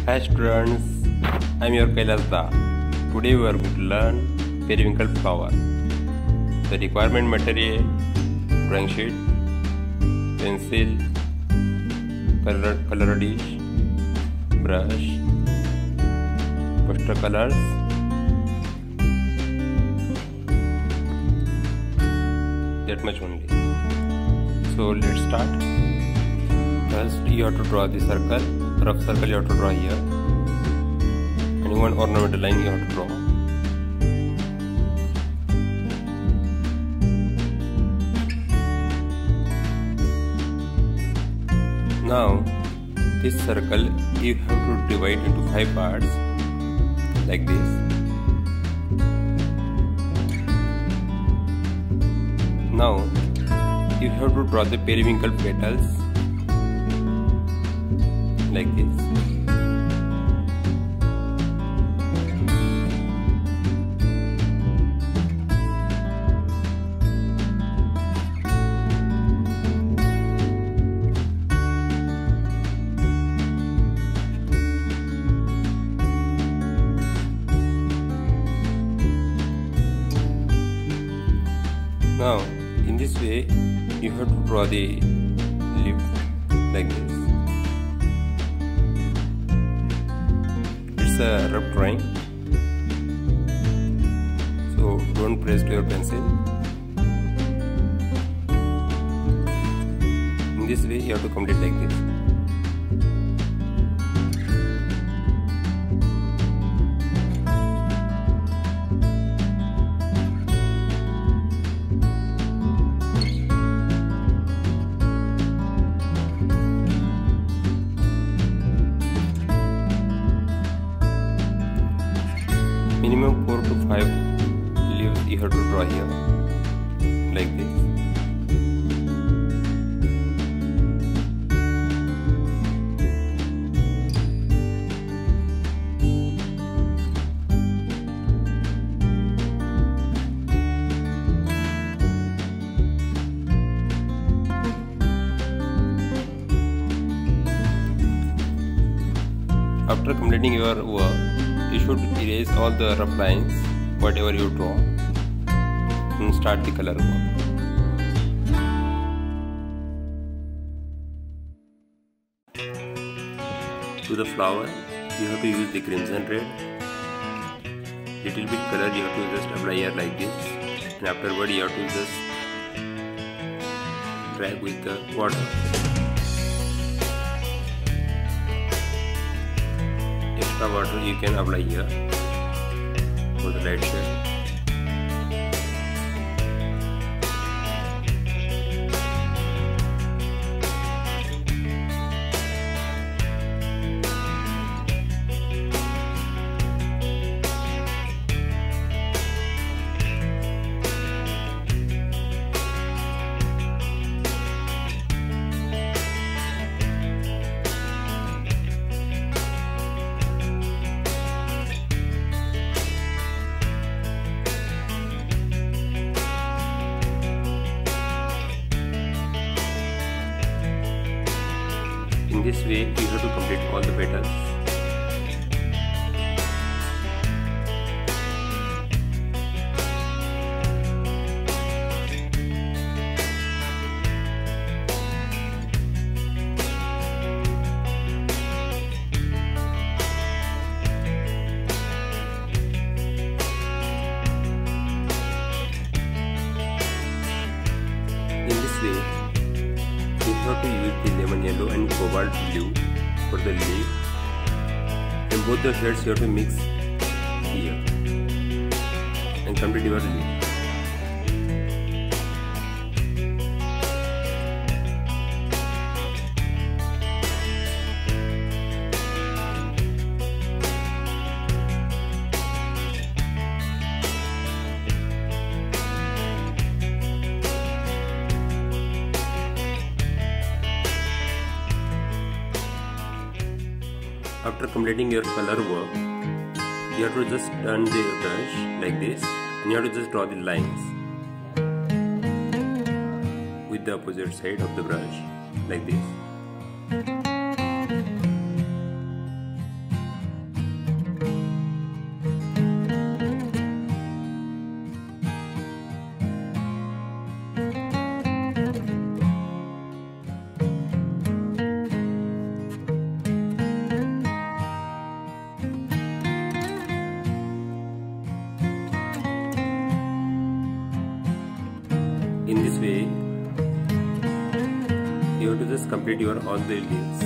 Hi students, I am your Kailas Da. Today we are going to learn periwinkle flower. The requirement material: drawing sheet, pencil, color dish, brush, pastel colors. That much only. So let's start. First you have to draw the circle. Rough circle you have to draw here, and one ornamental line you have to draw. Now this circle you have to divide into 5 parts like this. Now you have to draw the periwinkle petals like this. Now in this way you have to draw the leaf like this. It's a rough drawing, so don't press to your pencil. In this way you have to complete like this. Minimum 4 to 5 leaves you have to draw here like this. After completing your work, you should erase all the rough lines, whatever you draw, and start the color work. To the flower, you have to use the crimson red. Little bit color you have to just apply here like this, and afterward you have to just drag with the water. Extra water you can apply here for the light shade. In this way, you have to complete all the petals. In this way, you have to use the lemon yellow and cobalt blue for the leaf, and both the shades you have to mix here and complete your leaf. After completing your color work, you have to just turn the brush like this, and you have to just draw the lines with the opposite side of the brush like this. complete your all the leaves.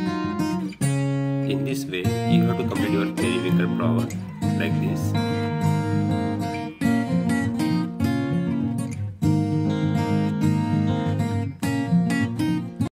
In this way, you have to complete your periwinkle flower like this.